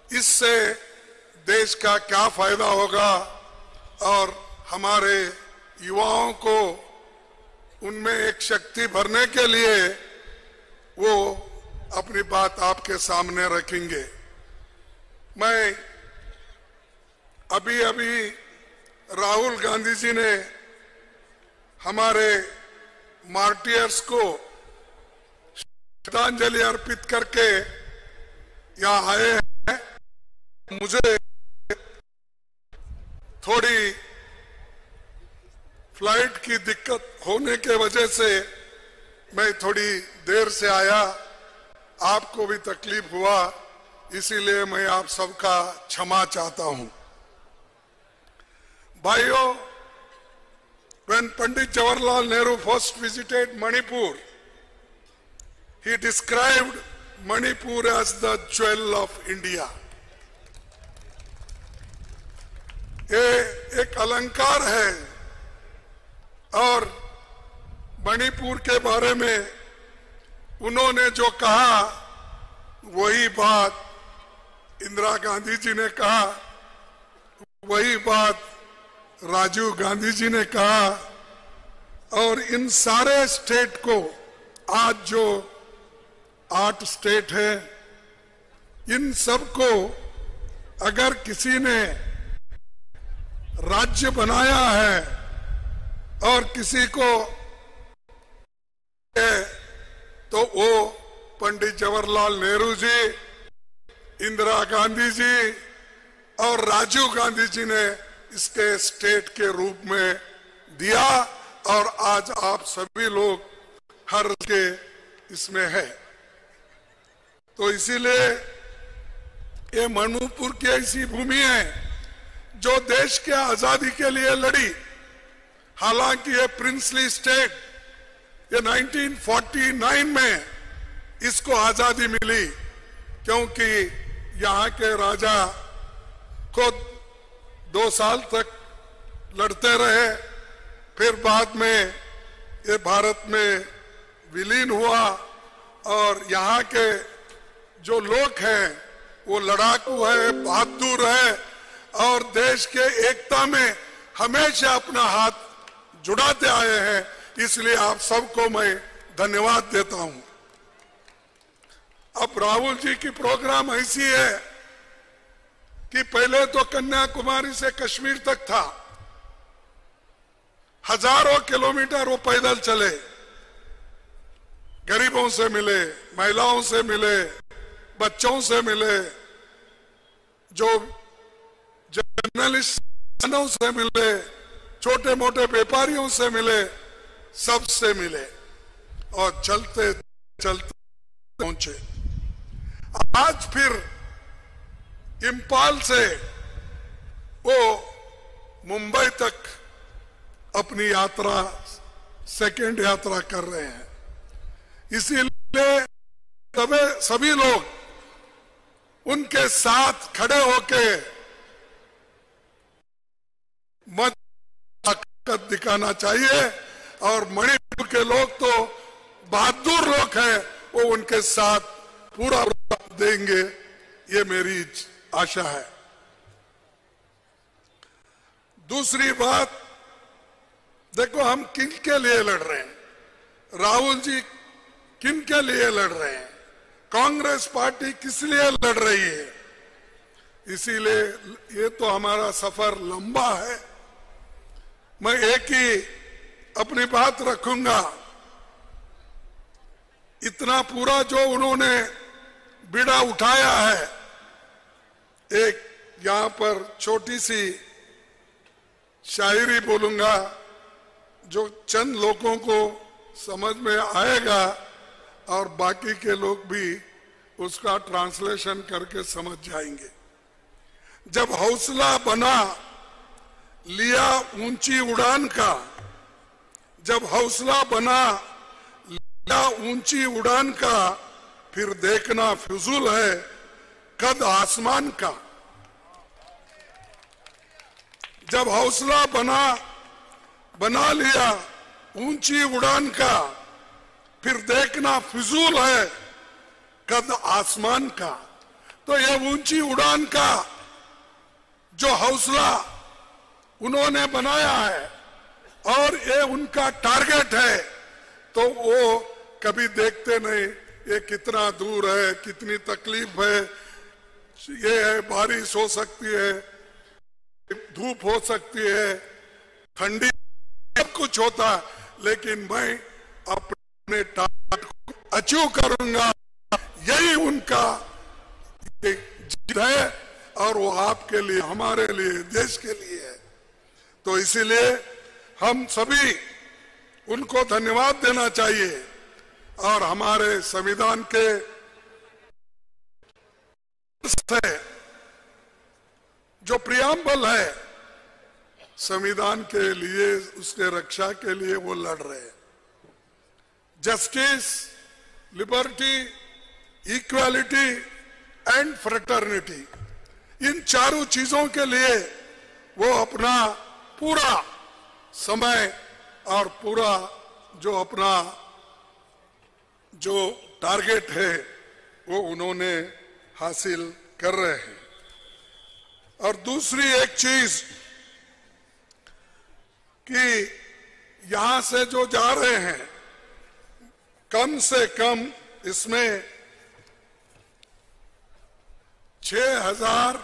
इससे देश का क्या फायदा होगा और हमारे युवाओं को उनमें एक शक्ति भरने के लिए वो अपनी बात आपके सामने रखेंगे। मैं अभी राहुल गांधी जी ने हमारे मार्टियर्स को श्रद्धांजलि अर्पित करके यहाँ आए हैं। मुझे थोड़ी फ्लाइट की दिक्कत होने के वजह से मैं थोड़ी देर से आया, आपको भी तकलीफ हुआ, इसीलिए मैं आप सबका क्षमा चाहता हूं। भाइयों, when Pandit Jawaharlal Nehru first visited Manipur, he described Manipur as the jewel of India. ये एक अलंकार है और मणिपुर के बारे में उन्होंने जो कहा वही बात इंदिरा गांधी जी ने कहा, वही बात राजीव गांधी जी ने कहा। और इन सारे स्टेट को, आज जो 8 स्टेट है, इन सबको अगर किसी ने राज्य बनाया है और किसी को तो वो पंडित जवाहरलाल नेहरू जी, इंदिरा गांधी जी और राजीव गांधी जी ने इसके स्टेट के रूप में दिया और आज आप सभी लोग हर के इसमें है। तो इसीलिए ये मणिपुर की ऐसी भूमि है जो देश के आजादी के लिए लड़ी। हालांकि ये प्रिंसली स्टेट, ये 1949 में इसको आजादी मिली क्योंकि यहाँ के राजा खुद 2 साल तक लड़ते रहे, फिर बाद में ये भारत में विलीन हुआ और यहाँ के जो लोग हैं वो लड़ाकू है, बहादुर है और देश के एकता में हमेशा अपना हाथ जुड़ाते आए हैं। इसलिए आप सबको मैं धन्यवाद देता हूं। अब राहुल जी की प्रोग्राम ऐसी है कि पहले तो कन्याकुमारी से कश्मीर तक था, हजारों किलोमीटर वो पैदल चले, गरीबों से मिले, महिलाओं से मिले, बच्चों से मिले, जो जर्नलिस्टों से मिले, छोटे मोटे व्यापारियों से मिले, सबसे मिले और चलते चलते पहुंचे। आज फिर इंफाल से वो मुंबई तक अपनी यात्रा, सेकेंड यात्रा कर रहे हैं। इसीलिए सभी लोग उनके साथ खड़े होके मत ताकत दिखाना चाहिए और मणिपुर के लोग तो बहादुर लोग हैं, वो उनके साथ पूरा देंगे, ये मेरी आशा है। दूसरी बात, देखो हम किन के लिए लड़ रहे हैं, राहुल जी किन के लिए लड़ रहे हैं, कांग्रेस पार्टी किस लिए लड़ रही है। इसीलिए ये तो हमारा सफर लंबा है। मैं एक ही अपनी बात रखूंगा, इतना पूरा जो उन्होंने बीड़ा उठाया है, एक यहां पर छोटी सी शायरी बोलूंगा जो चंद लोगों को समझ में आएगा और बाकी के लोग भी उसका ट्रांसलेशन करके समझ जाएंगे। जब हौसला बना लिया ऊंची उड़ान का, जब हौसला बना लिया ऊंची उड़ान का, फिर देखना फिजूल है कद आसमान का। जब हौसला बना लिया ऊंची उड़ान का, फिर देखना फिजूल है कद आसमान का। तो ये ऊंची उड़ान का जो हौसला उन्होंने बनाया है और ये उनका टारगेट है, तो वो कभी देखते नहीं ये कितना दूर है, कितनी तकलीफ है, ये है बारिश हो सकती है, धूप हो सकती है, ठंडी, सब कुछ होता है, लेकिन मैं अपने टारगेट को अचीव करूंगा, यही उनका जीत है और वो आपके लिए, हमारे लिए, देश के लिए है। तो इसीलिए हम सभी उनको धन्यवाद देना चाहिए और हमारे संविधान के जो प्रियम्बल है संविधान के लिए, उसके रक्षा के लिए वो लड़ रहे हैं। Justice, liberty, equality and fraternity, इन चारों चीजों के लिए वो अपना पूरा समय और पूरा जो अपना जो टारगेट है वो उन्होंने हासिल कर रहे हैं। और दूसरी एक चीज कि यहां से जो जा रहे हैं कम से कम इसमें 6,000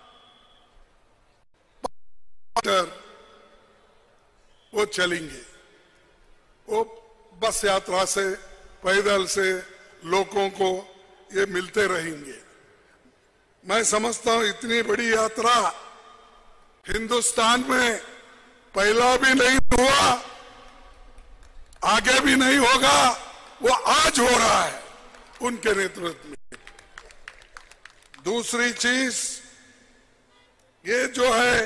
वो चलेंगे, वो बस यात्रा से, पैदल से लोगों को ये मिलते रहेंगे। मैं समझता हूं इतनी बड़ी यात्रा हिंदुस्तान में पहला भी नहीं हुआ, आगे भी नहीं होगा, वो आज हो रहा है उनके नेतृत्व में। दूसरी चीज ये जो है,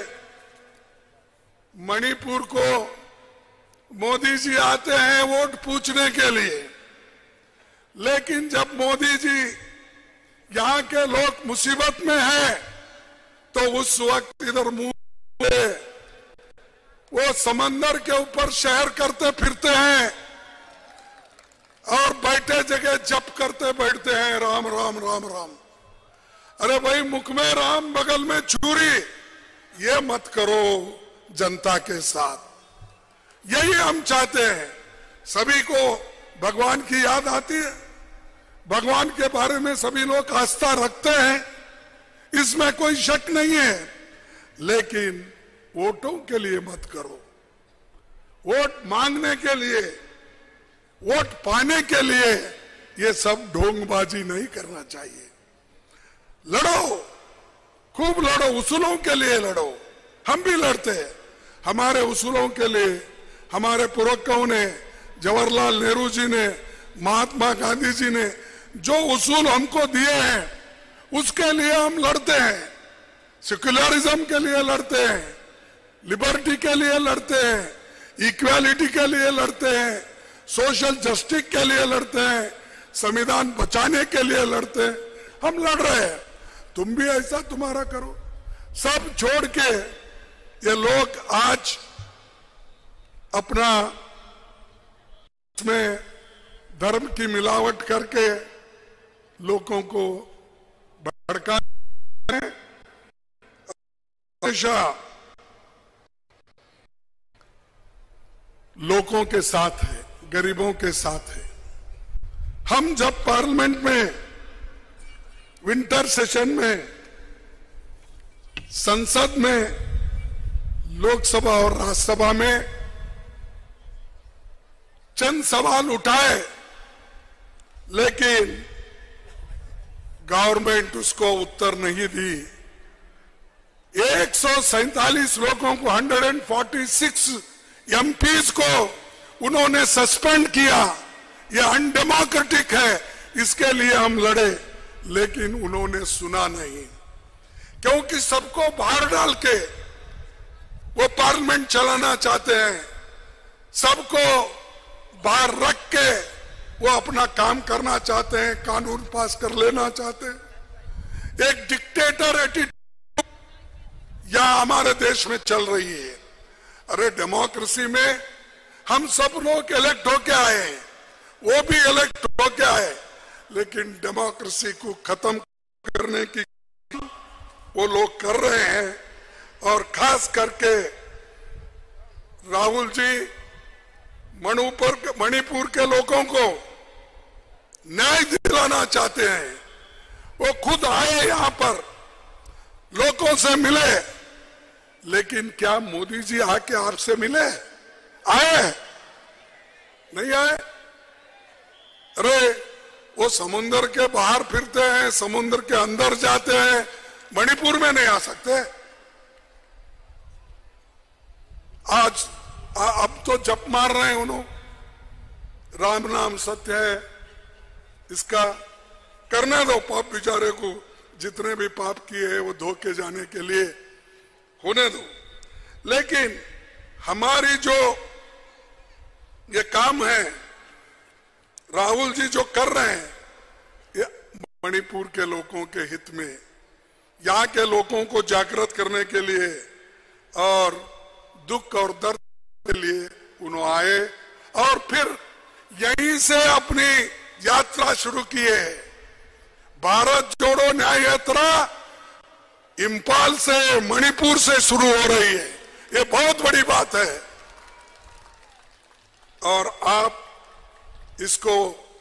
मणिपुर को मोदी जी आते हैं वोट पूछने के लिए, लेकिन जब मोदी जी यहाँ के लोग मुसीबत में हैं तो उस वक्त इधर मुंह वो समंदर के ऊपर शहर करते फिरते हैं और बैठे जगह जप करते बैठते हैं, राम राम राम राम। अरे भाई, मुख में राम बगल में छुरी, ये मत करो जनता के साथ। यही हम चाहते हैं। सभी को भगवान की याद आती है, भगवान के बारे में सभी लोग आस्था रखते हैं, इसमें कोई शक नहीं है, लेकिन वोटों के लिए मत करो। वोट मांगने के लिए, वोट पाने के लिए ये सब ढोंगबाजी नहीं करना चाहिए। लड़ो, खूब लड़ो, उसूलों के लिए लड़ो। हम भी लड़ते हैं हमारे उसूलों के लिए। हमारे पुरखों ने, जवाहरलाल नेहरू जी ने, महात्मा गांधी जी ने जो उसूल हमको दिए हैं उसके लिए हम लड़ते हैं। सेक्युलरिज्म के लिए लड़ते हैं, लिबर्टी के लिए लड़ते हैं, इक्वालिटी के लिए लड़ते हैं, सोशल जस्टिस के लिए लड़ते हैं, संविधान बचाने के लिए लड़ते हैं। हम लड़ रहे हैं, तुम भी ऐसा तुम्हारा करो। सब छोड़ के ये लोग आज अपना इसमें धर्म की मिलावट करके लोगों को भड़का हमेशा लोगों के साथ है, गरीबों के साथ है। हम जब पार्लियामेंट में विंटर सेशन में, संसद में, लोकसभा और राज्यसभा में चंद सवाल उठाए, लेकिन गवर्नमेंट उसको उत्तर नहीं दी। 147 लोगों को, 146 एमपीज को उन्होंने सस्पेंड किया। ये अनडेमोक्रेटिक है, इसके लिए हम लड़े, लेकिन उन्होंने सुना नहीं, क्योंकि सबको बाहर डाल के वो पार्लियामेंट चलाना चाहते हैं। सबको बाहर रख के वो अपना काम करना चाहते हैं, कानून पास कर लेना चाहते हैं। एक डिक्टेटर एटीट्यूड यहां हमारे देश में चल रही है। अरे डेमोक्रेसी में हम सब लोग इलेक्ट होके आए हैं, वो भी इलेक्ट होके आए, लेकिन डेमोक्रेसी को खत्म करने की वो लोग कर रहे हैं। और खास करके राहुल जी मणिपुर के लोगों को न्याय दिलाना चाहते हैं। वो खुद आए यहां पर, लोगों से मिले, लेकिन क्या मोदी जी आके आपसे मिले? आए? नहीं आए? अरे वो समुद्र के बाहर फिरते हैं, समुद्र के अंदर जाते हैं, मणिपुर में नहीं आ सकते। आज अब तो जप मार रहे हैं उन्होंने, राम नाम सत्य है, इसका करने दो, पाप बेचारे को जितने भी पाप किए हैं वो धो के जाने के लिए होने दो। लेकिन हमारी जो ये काम है, राहुल जी जो कर रहे हैं, ये मणिपुर के लोगों के हित में, यहाँ के लोगों को जागृत करने के लिए और दुख और दर्द के लिए उन्होंने आए और फिर यहीं से अपनी यात्रा शुरू की है। भारत जोड़ो न्याय यात्रा इंफाल से, मणिपुर से शुरू हो रही है। ये बहुत बड़ी बात है और आप इसको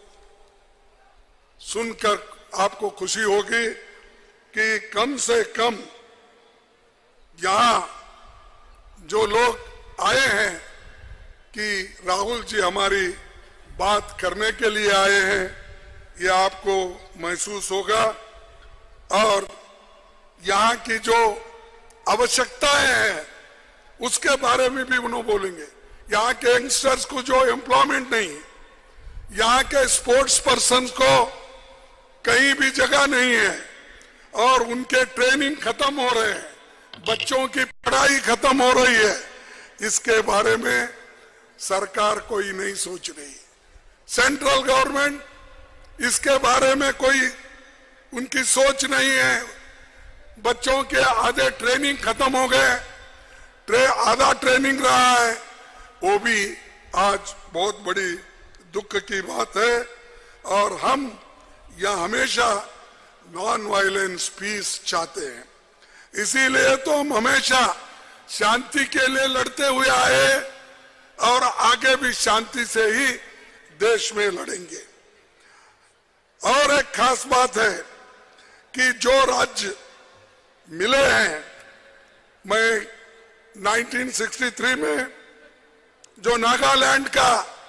सुनकर आपको खुशी होगी कि कम से कम यहां जो लोग आए हैं कि राहुल जी हमारी बात करने के लिए आए हैं, ये आपको महसूस होगा। और यहाँ की जो आवश्यकताएं हैं उसके बारे में भी उन्होंने बोलेंगे। यहाँ के यंगस्टर्स को जो एम्प्लॉयमेंट नहीं, यहाँ के स्पोर्ट्स पर्सन को कहीं भी जगह नहीं है और उनके ट्रेनिंग खत्म हो रहे हैं, बच्चों की पढ़ाई खत्म हो रही है, इसके बारे में सरकार कोई नहीं सोच रही। सेंट्रल गवर्नमेंट इसके बारे में कोई उनकी सोच नहीं है। बच्चों के आधे ट्रेनिंग खत्म हो गए, आधा ट्रेनिंग रहा है, वो भी आज बहुत बड़ी दुख की बात है। और हम यह हमेशा नॉन वायलेंस पीस चाहते हैं, इसीलिए तो हम हमेशा शांति के लिए लड़ते हुए आए और आगे भी शांति से ही देश में लड़ेंगे। और एक खास बात है कि जो राज्य मिले हैं, मैं 1963 में जो नागालैंड का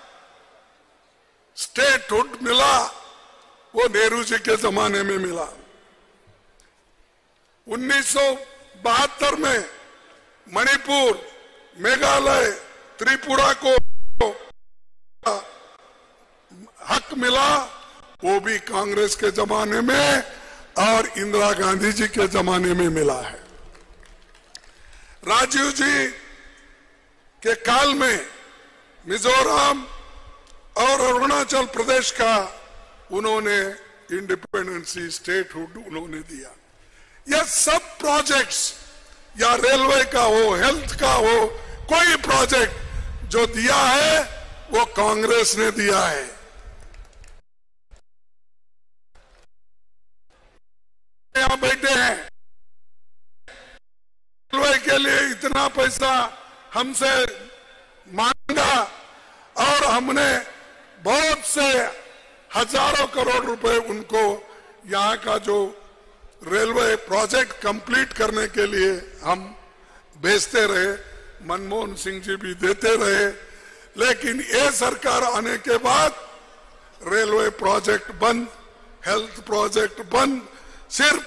स्टेटहुड मिला वो नेहरू जी के जमाने में मिला। 1972 में मणिपुर, मेघालय, त्रिपुरा को हक मिला, वो भी कांग्रेस के जमाने में और इंदिरा गांधी जी के जमाने में मिला है। राजीव जी के काल में मिजोरम और अरुणाचल प्रदेश का उन्होंने इंडिपेंडेंसी, स्टेटहुड उन्होंने दिया। यह सब प्रोजेक्ट्स, या रेलवे का हो, हेल्थ का हो, कोई प्रोजेक्ट जो दिया है वो कांग्रेस ने दिया है। यहां बैठे हैं, रेलवे के लिए इतना पैसा हमसे मांगा और हमने बहुत से हजारों करोड़ रुपए उनको यहाँ का जो रेलवे प्रोजेक्ट कंप्लीट करने के लिए हम भेजते रहे, मनमोहन सिंह जी भी देते रहे। लेकिन ये सरकार आने के बाद रेलवे प्रोजेक्ट बंद, हेल्थ प्रोजेक्ट बंद, सिर्फ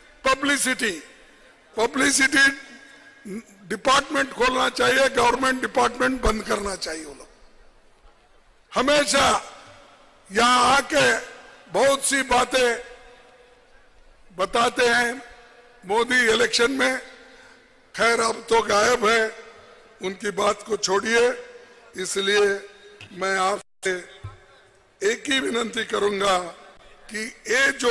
पब्लिसिटी डिपार्टमेंट खोलना चाहिए, गवर्नमेंट डिपार्टमेंट बंद करना चाहिए। वो लोग हमेशा यहां आके बहुत सी बातें बताते हैं। मोदी इलेक्शन में, खैर अब तो गायब है, उनकी बात को छोड़िए। इसलिए मैं आपसे एक ही विनती करूंगा कि ये जो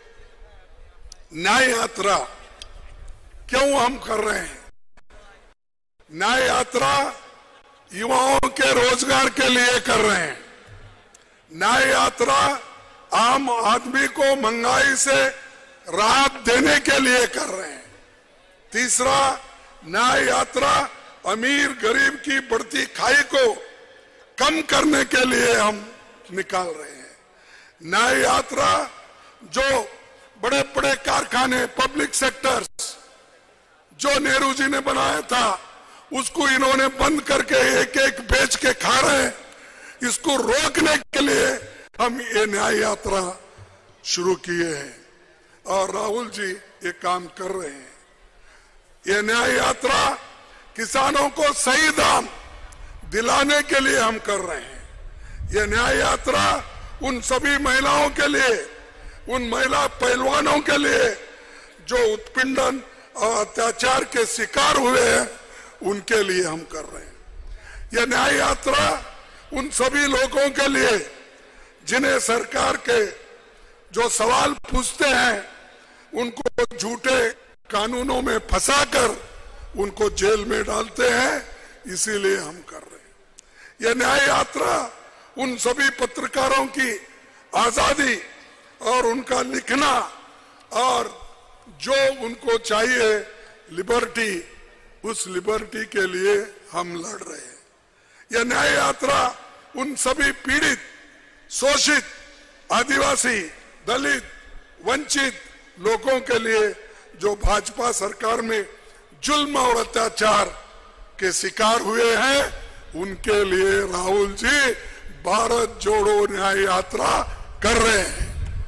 न्याय यात्रा क्यों हम कर रहे हैं, न्याय यात्रा युवाओं के रोजगार के लिए कर रहे हैं। न्याय यात्रा आम आदमी को महंगाई से राहत देने के लिए कर रहे हैं। तीसरा, न्याय यात्रा अमीर गरीब की बढ़ती खाई को कम करने के लिए हम निकाल रहे हैं। न्याय यात्रा जो बड़े बड़े कारखाने, पब्लिक सेक्टर्स जो नेहरू जी ने बनाया था, उसको इन्होंने बंद करके एक एक बेच के खा रहे हैं। इसको रोकने के लिए हम ये न्याय यात्रा शुरू किए हैं और राहुल जी ये काम कर रहे हैं। ये न्याय यात्रा किसानों को सही दाम दिलाने के लिए हम कर रहे हैं। ये न्याय यात्रा उन सभी महिलाओं के लिए, उन महिला पहलवानों के लिए जो उत्पीड़न और अत्याचार के शिकार हुए हैं, उनके लिए हम कर रहे हैं। यह न्याय यात्रा उन सभी लोगों के लिए जिन्हें सरकार के जो सवाल पूछते हैं, उनको झूठे कानूनों में फंसाकर उनको जेल में डालते हैं, इसीलिए हम कर रहे हैं। यह न्याय यात्रा उन सभी पत्रकारों की आजादी और उनका लिखना और जो उनको चाहिए लिबर्टी, उस लिबर्टी के लिए हम लड़ रहे हैं। यह न्याय यात्रा उन सभी पीड़ित, शोषित, आदिवासी, दलित, वंचित लोगों के लिए जो भाजपा सरकार में जुल्म और अत्याचार के शिकार हुए हैं, उनके लिए राहुल जी भारत जोड़ो न्याय यात्रा कर रहे हैं।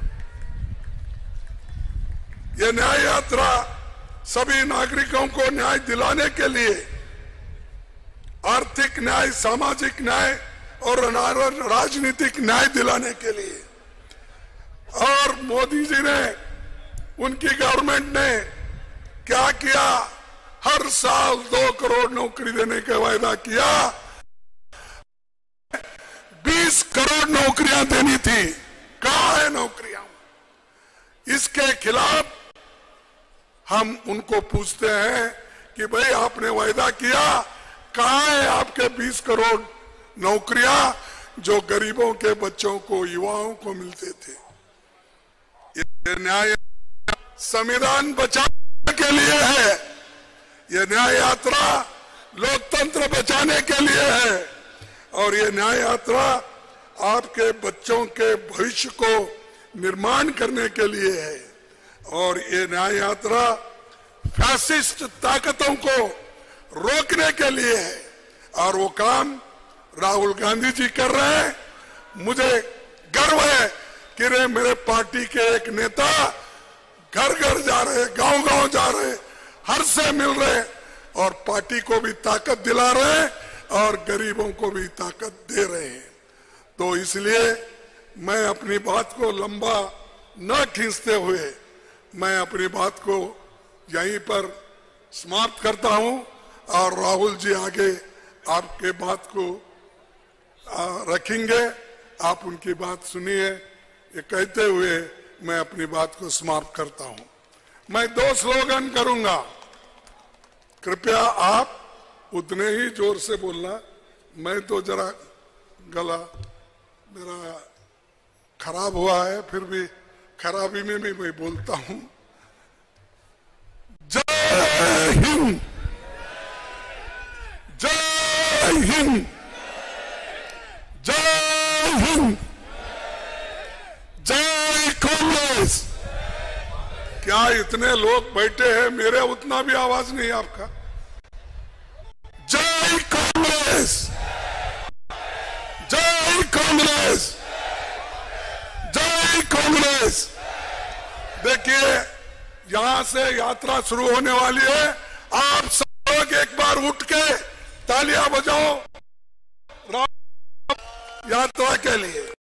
यह न्याय यात्रा सभी नागरिकों को न्याय दिलाने के लिए, आर्थिक न्याय, सामाजिक न्याय और राजनीतिक न्याय दिलाने के लिए। और मोदी जी ने, उनकी गवर्नमेंट ने क्या किया? हर साल 2 करोड़ नौकरी देने का वायदा किया। 20 करोड़ नौकरियां देनी थी, कहां है नौकरियां? इसके खिलाफ हम उनको पूछते हैं कि भाई आपने वायदा किया, कहां है आपके 20 करोड़ नौकरियां जो गरीबों के बच्चों को, युवाओं को मिलते थे? ये न्याय संविधान बचाने के लिए है। ये न्याय यात्रा लोकतंत्र बचाने के लिए है और ये न्याय यात्रा आपके बच्चों के भविष्य को निर्माण करने के लिए है। और ये न्याय यात्रा फैसिस्ट ताकतों को रोकने के लिए है और वो काम राहुल गांधी जी कर रहे हैं। मुझे गर्व है कि रे मेरे पार्टी के एक नेता घर घर जा रहे, गांव गांव जा रहे, हर से मिल रहे और पार्टी को भी ताकत दिला रहे और गरीबों को भी ताकत दे रहे हैं। तो इसलिए मैं अपनी बात को लंबा न खींचते हुए मैं अपनी बात को यहीं पर समाप्त करता हूं और राहुल जी आगे आपके बात को रखेंगे। आप उनकी बात सुनिए। ये कहते हुए मैं अपनी बात को समाप्त करता हूं। मैं 2 स्लोगन करूंगा, कृपया आप उतने ही जोर से बोलना। मैं तो जरा गला मेरा खराब हुआ है, फिर भी खराबी में भी मैं बोलता हूं। जय हिंद, जय हिंद, जय हिंद, जय कांग्रेस। क्या इतने लोग बैठे हैं, मेरे उतना भी आवाज नहीं आपका? जय कांग्रेस, जय कांग्रेस, जय कांग्रेस। देखिए, यहां से यात्रा शुरू होने वाली है। आप सब लोग एक बार उठ के तालियां बजाओ यात्रा के लिए।